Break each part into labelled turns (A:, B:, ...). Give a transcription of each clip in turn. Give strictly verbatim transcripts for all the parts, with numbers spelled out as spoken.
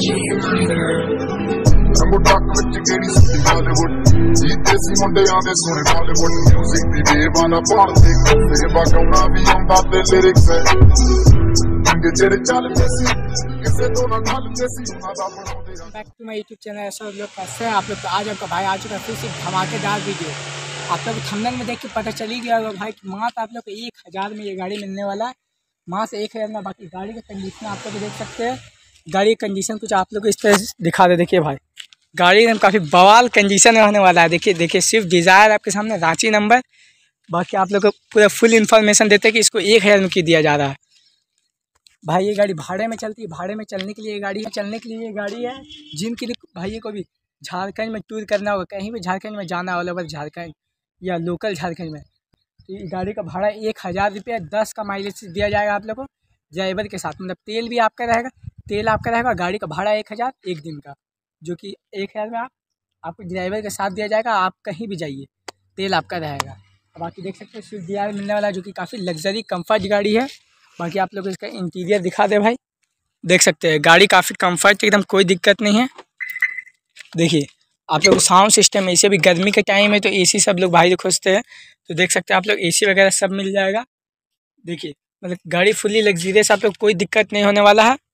A: रंगो टक विच गेड़ी सुनी बॉलीवुड जीते सी मुंडियां दे सोने बॉलीवुड म्यूजिक दी बेवाना भारती से बगाउना भी आंदा ते लिरिक्स है इंगे जेड़े चलदे सी किसे तो ना गलदे सी उना दा बनाउंदे
B: back to my YouTube channel. ऐसा लोग कैसे हैं आप लोग? तो आज आपका भाई आ चुका है फिर से धमाकेदार वीडियो। आप लोग थंबनेल में देख के पता चल ही गया होगा भाई मात्र आप लोग को एक हज़ार में ये गाड़ी मिलने वाला है। वहाँ से एक हज़ार में बाकी गाड़ी का कंडीशन आप लोग देख सकते हैं। गाड़ी का कंडीशन कुछ आप लोग को इस तरह दिखा दे। देखिए भाई गाड़ी एकदम काफ़ी बवाल कंडीशन में होने वाला है। देखिए देखिए स्विफ्ट डिज़ायर आपके सामने, रांची नंबर। बाकी आप लोग को पूरा फुल इन्फॉर्मेशन देते हैं कि इसको एक हज़ार में क्यों दिया जा रहा है। भाई ये गाड़ी भाड़े में चलती है, भाड़े में चलने के लिए ये गाड़ी है चलने के लिए ये गाड़ी है। जिनके लिए भाई को भी झारखंड में टूर करना होगा, कहीं भी झारखंड में जाना ऑल ओवर झारखंड या लोकल झारखंड में, तो ये गाड़ी का भाड़ा एक हज़ार रुपये दस का माइलेज दिया जाएगा आप लोग को ड्राइवर के साथ। मतलब तेल भी आपका रहेगा, तेल आपका रहेगा, गाड़ी का भाड़ा एक हज़ार एक दिन का, जो कि एक हज़ार में आप आपको ड्राइवर के साथ दिया जाएगा। आप कहीं भी जाइए तेल आपका रहेगा। बाकी देख सकते हैं स्विफ्ट डिज़ायर मिलने वाला है, जो कि काफ़ी लग्जरी कम्फर्ट गाड़ी है। बाकी आप लोग इसका इंटीरियर दिखा दे भाई, देख सकते हैं गाड़ी काफ़ी कम्फर्ट एकदम, कोई दिक्कत नहीं है। देखिए आप लोग साउंड सिस्टम, ऐसे भी गर्मी के टाइम है तो एसी सब लोग भाई खोजते हैं, तो देख सकते हैं आप लोग एसी वगैरह सब मिल जाएगा। देखिए मतलब गाड़ी फुल्ली लग्जरियस, आप लोग कोई दिक्कत नहीं होने वाला है।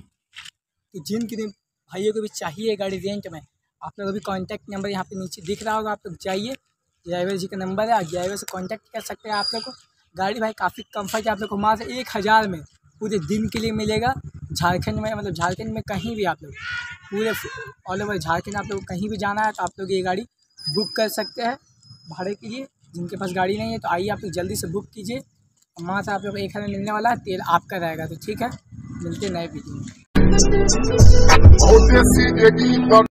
B: तो जिनके दिन भाइयों को भी चाहिए गाड़ी रेंट में, आप लोग अभी कॉन्टैक्ट नंबर यहाँ पे नीचे दिख रहा होगा, आप लोग जाइए, ड्राइवर जी का नंबर है, ड्राइवर से कॉन्टैक्ट कर सकते हैं आप लोग को। गाड़ी भाई काफ़ी कम्फर्ट है, आप लोग को मात्र एक हज़ार में पूरे दिन के लिए मिलेगा झारखंड में। मतलब झारखंड में कहीं भी आप लोग पूरे ऑल ओवर झारखंड आप लोग को कहीं भी जाना है तो आप लोग ये गाड़ी बुक कर सकते हैं भाड़े के लिए। जिनके पास गाड़ी नहीं है तो आइए आप लोग जल्दी से बुक कीजिए। वहाँ से आप लोग को एक हज़ार मिलने वाला है, तेल आपका रहेगा। तो ठीक है, मिलते नए वीडियो में।